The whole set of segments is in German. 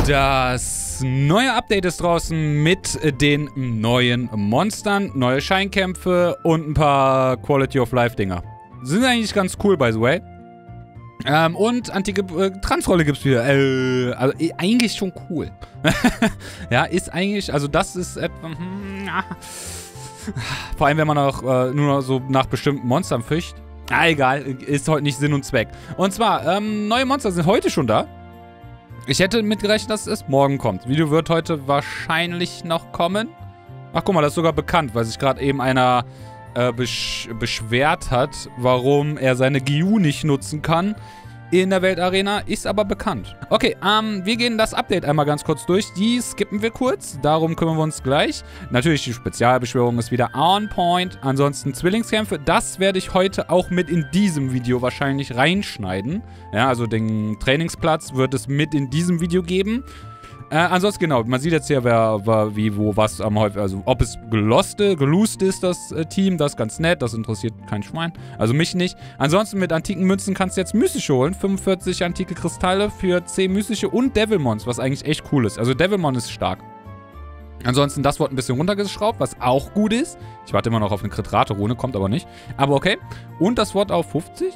Das neue Update ist draußen mit den neuen Monstern, neue Scheinkämpfe und ein paar Quality of Life Dinger. Sind eigentlich ganz cool, by the way. Und antike Transrolle gibt's wieder. Also eigentlich schon cool. Ja, ist eigentlich, also das ist etwa... Vor allem, wenn man auch nur noch so nach bestimmten Monstern fischt. Egal, ist heute nicht Sinn und Zweck. Und zwar, neue Monster sind heute schon da. Ich hätte mitgerechnet, dass es morgen kommt. Das Video wird heute wahrscheinlich noch kommen. Ach, guck mal, das ist sogar bekannt, weil sich gerade eben einer beschwert hat, warum er seine GU nicht nutzen kann in der Weltarena. Ist aber bekannt. Okay, wir gehen das Update einmal ganz kurz durch. Die skippen wir kurz. Darum kümmern wir uns gleich. Natürlich, die Spezialbeschwörung ist wieder on point. Ansonsten Zwillingskämpfe. Das werde ich heute auch mit in diesem Video wahrscheinlich reinschneiden. Ja, also den Trainingsplatz wird es mit in diesem Video geben. Ansonsten, genau, man sieht jetzt hier, wer wie, wo, was am häufigsten, also ob es geloost ist, das Team, das ist ganz nett, das interessiert kein Schwein, also mich nicht. Ansonsten mit antiken Münzen kannst du jetzt mystische holen, 45 antike Kristalle für 10 mystische und Devilmons, was eigentlich echt cool ist. Also Devilmon ist stark. Ansonsten, das wurde ein bisschen runtergeschraubt, was auch gut ist. Ich warte immer noch auf eine Kritrate-Rune, kommt aber nicht. Aber okay. Und das Wort auf 50?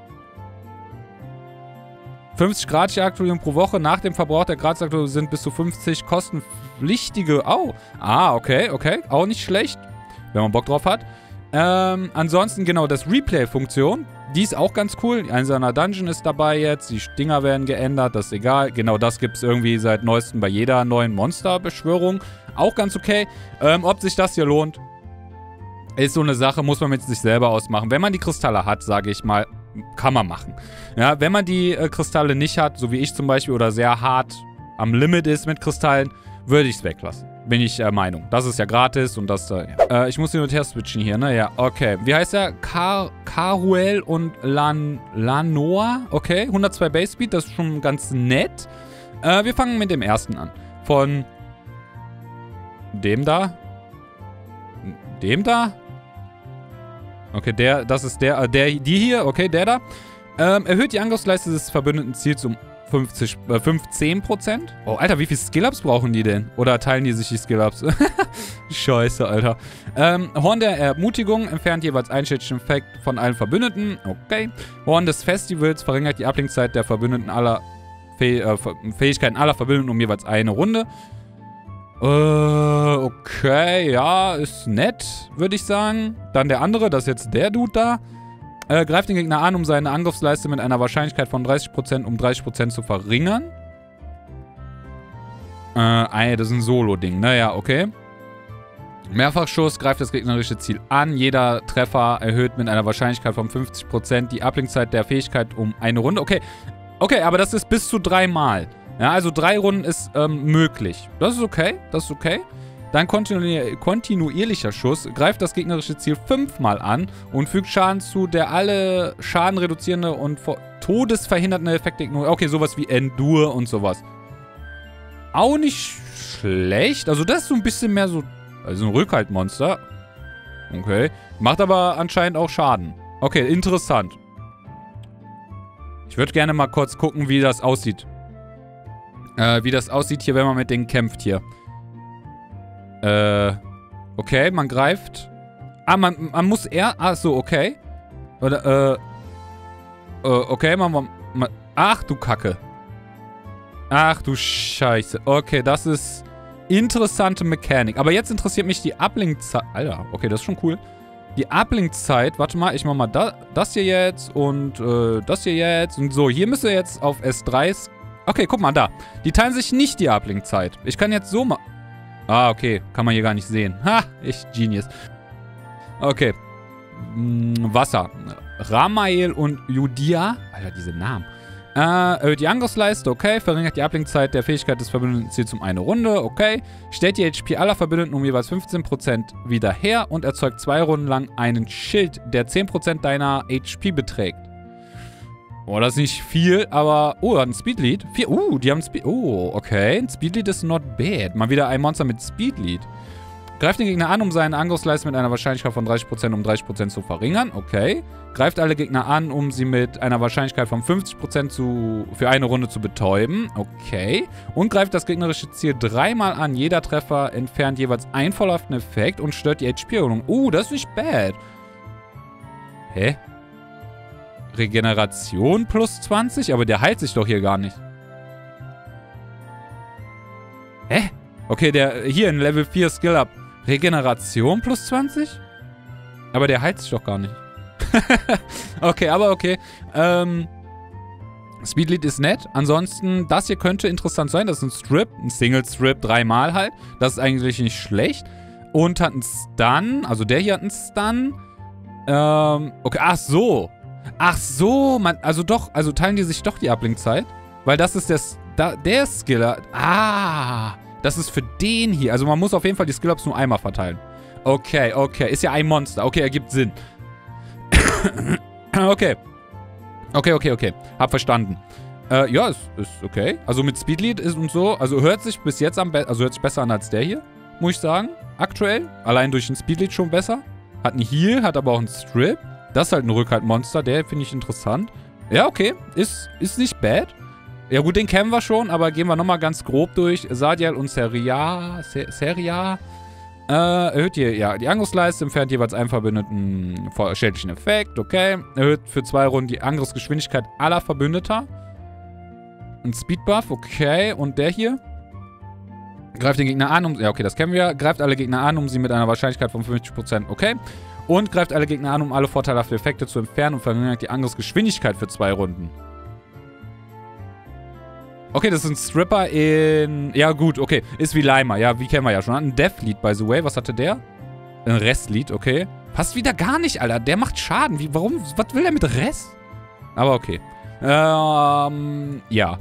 50 Gratis-Aktualisierungen pro Woche. Nach dem Verbrauch der Gratis-Aktualisierungen sind bis zu 50 kostenpflichtige. Oh. Ah, okay, okay. Auch nicht schlecht, wenn man Bock drauf hat. Ansonsten, genau, das Replay-Funktion. Die ist auch ganz cool. Die Einzelner Dungeon ist dabei jetzt. Die Dinger werden geändert, das ist egal. Genau, das gibt es irgendwie seit neuestem bei jeder neuen Monsterbeschwörung. Auch ganz okay. Ob sich das hier lohnt, ist so eine Sache, muss man mit sich selber ausmachen. Wenn man die Kristalle hat, sage ich mal, kann man machen. Ja, wenn man die Kristalle nicht hat, so wie ich zum Beispiel, oder sehr hart am Limit ist mit Kristallen, würde ich es weglassen. Bin ich der Meinung. Das ist ja gratis und das da, ja. Ich muss hin und her switchen hier, ne? Ja, okay. Wie heißt der? Caruel und Lanoa. Okay, 102 Base Speed, das ist schon ganz nett. Wir fangen mit dem ersten an. Von dem da? Dem da? Okay, das ist die hier, okay, der da. Erhöht die Angriffsleiste des verbündeten Ziels um 15%. Oh, Alter, wie viele Skill-Ups brauchen die denn? Oder teilen die sich die Skill-Ups? Scheiße, Alter. Horn der Ermutigung entfernt jeweils einen schädlichen Effekt von allen Verbündeten. Okay. Horn des Festivals verringert die Ablinkzeit der Verbündeten aller Fähigkeiten aller Verbündeten um jeweils eine Runde. Okay, ja, ist nett, würde ich sagen. Dann der andere, das ist jetzt der Dude da. Greift den Gegner an, um seine Angriffsleiste mit einer Wahrscheinlichkeit von 30% um 30% zu verringern. Das ist ein Solo-Ding, naja, okay. Mehrfachschuss greift das gegnerische Ziel an. Jeder Treffer erhöht mit einer Wahrscheinlichkeit von 50% die Ablinkzeit der Fähigkeit um eine Runde. Okay, okay, aber das ist bis zu 3 Mal. Ja, also 3 Runden ist möglich. Das ist okay, das ist okay. Dann kontinuierlicher Schuss. Greift das gegnerische Ziel 5-mal an und fügt Schaden zu, der alle Schaden reduzierende und todesverhindernde Effekte ignoriert. Okay, sowas wie Endure und sowas. Auch nicht schlecht. Also das ist so ein bisschen mehr so... Also ein Rückhaltmonster. Okay. Macht aber anscheinend auch Schaden. Okay, interessant. Ich würde gerne mal kurz gucken, wie das aussieht. Wie das aussieht hier, wenn man mit denen kämpft hier. Okay, man greift. Ah, man muss eher... Ach so, okay. Oder, okay, ach, du Kacke. Ach, du Scheiße. Okay, das ist interessante Mechanik. Aber jetzt interessiert mich die Uplink-Zeit. Alter, okay, das ist schon cool. Die Uplink-Zeit, warte mal, ich mach mal das hier jetzt und das hier jetzt. Und so, hier müsste jetzt auf S3... Okay, guck mal, da. Die teilen sich nicht die Uplink-Zeit. Ich kann jetzt so mal... Ah, okay. Kann man hier gar nicht sehen. Ha, ich Genius. Okay. Wasser. Ramael und Judia. Alter, diese Namen. Erhöht die Angriffsleiste, okay. Verringert die Uplink-Zeit der Fähigkeit des verbündeten Ziels um eine Runde, okay. Stellt die HP aller Verbündeten um jeweils 15% wieder her und erzeugt 2 Runden lang einen Schild, der 10% deiner HP beträgt. Oh, das ist nicht viel, aber... Oh, ein Speedlead. Die haben ein Speed... Oh, okay. Ein Speedlead ist not bad. Mal wieder ein Monster mit Speedlead. Greift den Gegner an, um seinen Angriffsleiste mit einer Wahrscheinlichkeit von 30% um 30% zu verringern. Okay. Greift alle Gegner an, um sie mit einer Wahrscheinlichkeit von 50% für eine Runde zu betäuben. Okay. Und greift das gegnerische Ziel 3-mal an. Jeder Treffer entfernt jeweils einen fallhaften Effekt und stört die HP-Erholung. Das ist nicht bad. Hä? Regeneration plus 20? Aber der heilt sich doch hier gar nicht. Hä? Okay, der hier in Level 4 Skill-Up. Regeneration plus 20? Aber der heilt sich doch gar nicht. Okay, aber okay. Speedlead ist nett. Ansonsten, das hier könnte interessant sein. Das ist ein Strip. Ein Single-Strip 3-mal halt. Das ist eigentlich nicht schlecht. Und hat einen Stun. Also der hier hat einen Stun. Okay, ach so. Ach so, also teilen die sich doch die Uplink-Zeit. Weil das ist der Skiller. Das ist für den hier. Also man muss auf jeden Fall die Skill-Ups nur einmal verteilen. Okay, okay. Ist ja ein Monster. Okay, ergibt Sinn. Okay. Okay. Hab verstanden. Ja, ist okay. Also mit Speedlead ist und so. Also hört sich bis jetzt hört sich besser an als der hier. Muss ich sagen. Aktuell. Allein durch den Speedlead schon besser. Hat einen Heal, hat aber auch einen Strip. Das ist halt ein Rückhaltmonster. Der finde ich interessant. Ja, okay. Ist nicht bad. Ja gut, den kennen wir schon, aber gehen wir nochmal ganz grob durch. Sadiel und Seria. Erhöht hier, ja, die Angriffsleiste, entfernt jeweils einen verbündeten schädlichen Effekt, okay. Erhöht für 2 Runden die Angriffsgeschwindigkeit aller Verbündeter. Ein Speedbuff, okay. Und der hier? Greift den Gegner an, ja okay, das kennen wir. Greift alle Gegner an, um sie mit einer Wahrscheinlichkeit von 50%, okay. Und greift alle Gegner an, um alle vorteilhaften Effekte zu entfernen und verringert die Angriffsgeschwindigkeit für 2 Runden. Okay, das ist ein Stripper in... Ja gut, okay. Ist wie Leimer. Ja, wie kennen wir ja schon. Hat ein Death-Lead, by the way. Was hatte der? Ein Rest-Lead, okay. Passt wieder gar nicht, Alter. Der macht Schaden. Warum? Was will der mit Rest? Aber okay. Ja.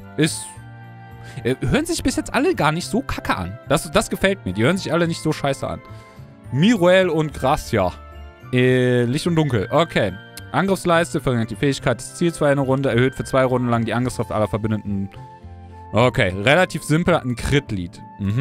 Hören sich bis jetzt alle gar nicht so kacke an. Das gefällt mir. Die hören sich alle nicht so scheiße an. Miruel und Gracia. Licht und Dunkel. Okay. Angriffsleiste verringert die Fähigkeit des Ziels für eine Runde. Erhöht für 2 Runden lang die Angriffskraft aller Verbündeten. Okay, relativ simpel, hat ein Crit-Lead.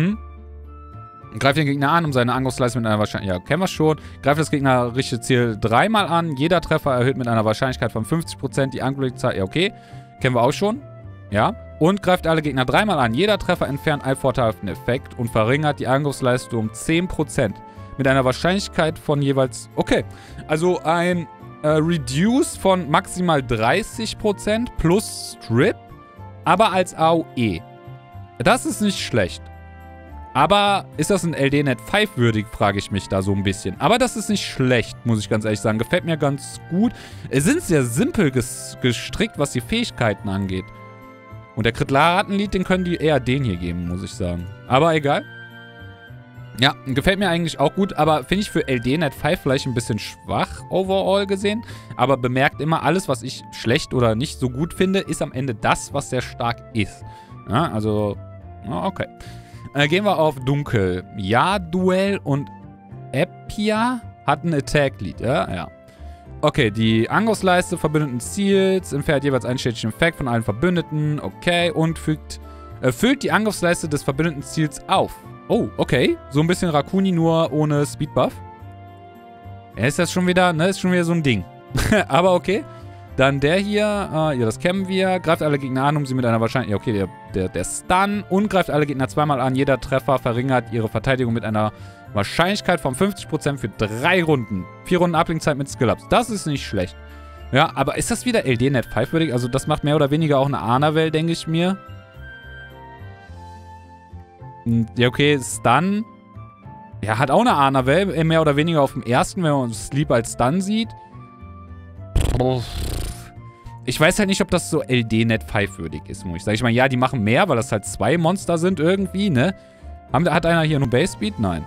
Greift den Gegner an, um seine Angriffsleistung mit einer Wahrscheinlichkeit... Ja, kennen wir schon. Greift das gegnerische Ziel 3-mal an. Jeder Treffer erhöht mit einer Wahrscheinlichkeit von 50% die Angriffszahl. Ja, okay. Kennen wir auch schon. Ja. Und greift alle Gegner 3-mal an. Jeder Treffer entfernt einen vorteilhaften Effekt und verringert die Angriffsleistung um 10%. Mit einer Wahrscheinlichkeit von jeweils... Okay. Also ein Reduce von maximal 30% plus Strip. Aber als AOE. Das ist nicht schlecht. Aber ist das ein LD-Net 5 würdig, frage ich mich da so ein bisschen. Aber das ist nicht schlecht, muss ich ganz ehrlich sagen. Gefällt mir ganz gut. Es sind sehr simpel gestrickt, was die Fähigkeiten angeht. Und der Crit-Raten-Lied, den können die eher den hier geben, muss ich sagen. Aber egal. Ja, gefällt mir eigentlich auch gut, aber finde ich für LD-Net 5 vielleicht ein bisschen schwach overall gesehen. Aber bemerkt immer, alles, was ich schlecht oder nicht so gut finde, ist am Ende das, was sehr stark ist. Ja, also, okay. Gehen wir auf Dunkel. Ja, Duell und Epia hatten Attack-Lead, ja. Okay, die Angriffsleiste verbündeten Ziels entfernt jeweils einen schädlichen Effekt von allen Verbündeten, okay, und füllt die Angriffsleiste des verbündeten Ziels auf. Oh, okay. So ein bisschen Rakuni, nur ohne Speedbuff. Ja, ist das schon wieder, ne? Ist schon wieder so ein Ding. Aber okay. Dann der hier, ja, das kennen wir. Greift alle Gegner an, um sie mit einer Wahrscheinlichkeit... Ja, okay, der Stun. Und greift alle Gegner 2-mal an. Jeder Treffer verringert ihre Verteidigung mit einer Wahrscheinlichkeit von 50% für 3 Runden. 4 Runden Uplink-Zeit mit Skill-Ups. Das ist nicht schlecht. Ja, aber ist das wieder LD-Net 5 würdig? Also das macht mehr oder weniger auch eine Anavel, denke ich mir. Ja, okay, Stun. Ja, hat auch eine Anavel, mehr oder weniger auf dem ersten, wenn man Sleep als Stun sieht. Ich weiß halt nicht, ob das so LD-Net 5 würdig ist, muss ich sagen. Ich meine, ja, die machen mehr, weil das halt 2 Monster sind irgendwie, ne? Hat einer hier nur Base Speed? Nein.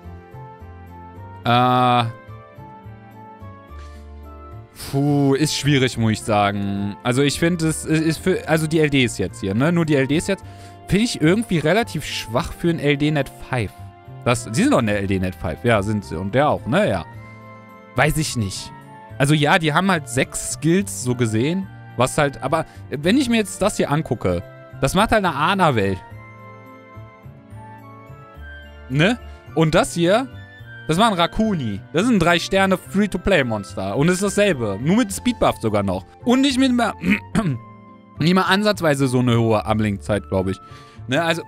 Ist schwierig, muss ich sagen. Also ich finde, es ist für, also die LDs jetzt hier, ne? Nur die LDs jetzt. Finde ich irgendwie relativ schwach für ein LD-Net 5. Sie sind doch eine LD-Net 5. Ja, sind sie. Und der auch, ne? Ja. Weiß ich nicht. Also ja, die haben halt 6 Skills so gesehen. Was halt, aber wenn ich mir jetzt das hier angucke, das macht halt eine Anavel. Ne? Und das hier Das war ein Rakuni. Das ist ein 3-Sterne Free-to-Play-Monster. Und es ist dasselbe. Nur mit Speedbuff sogar noch. Und nicht mit mehr... nicht mal ansatzweise so eine hohe Uplink-Zeit, glaube ich. Ne, also...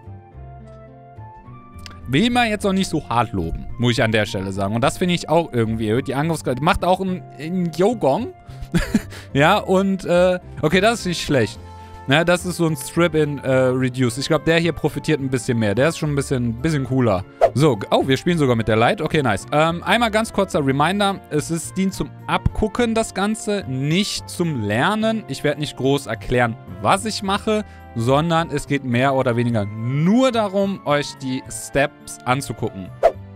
Will man jetzt auch nicht so hart loben, muss ich an der Stelle sagen. Und das finde ich auch irgendwie erhöht. Die Angriffskraft macht auch einen Yogong. Ja, und... okay, das ist nicht schlecht. Na, das ist so ein Strip in Reduce. Ich glaube, der hier profitiert ein bisschen mehr. Der ist schon ein bisschen cooler. So, oh, wir spielen sogar mit der Light. Okay, nice. Einmal ganz kurzer Reminder. Es dient zum Abgucken, das Ganze, nicht zum Lernen. Ich werde nicht groß erklären, was ich mache, sondern es geht mehr oder weniger nur darum, euch die Steps anzugucken.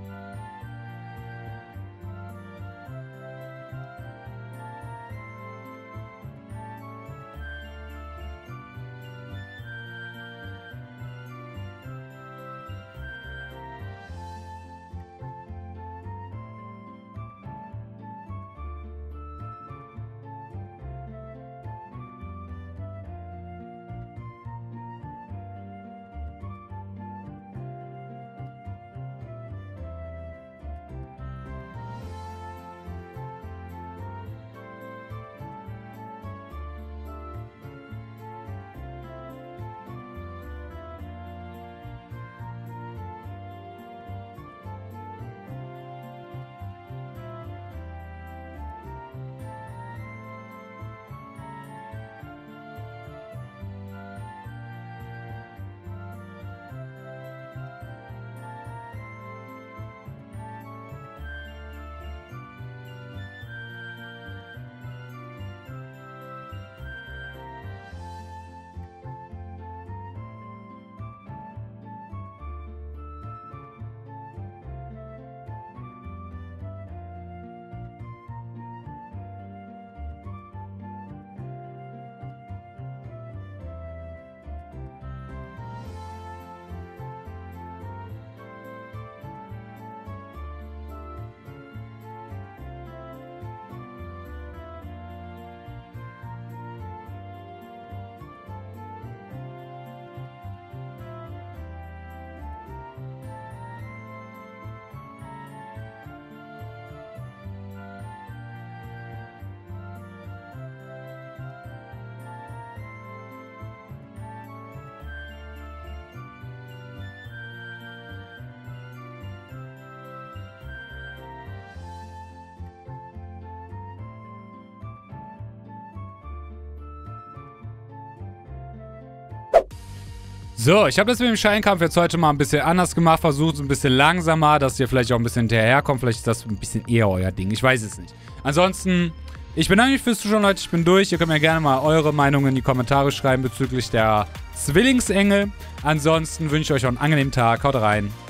So, ich habe das mit dem Scheinkampf jetzt heute mal ein bisschen anders gemacht, versucht es ein bisschen langsamer, dass ihr vielleicht auch ein bisschen hinterherkommt. Vielleicht ist das ein bisschen eher euer Ding, ich weiß es nicht. Ansonsten, ich bedanke mich fürs Zuschauen, Leute, ich bin durch. Ihr könnt mir gerne mal eure Meinung in die Kommentare schreiben bezüglich der Zwillingsengel. Ansonsten wünsche ich euch auch einen angenehmen Tag, haut rein.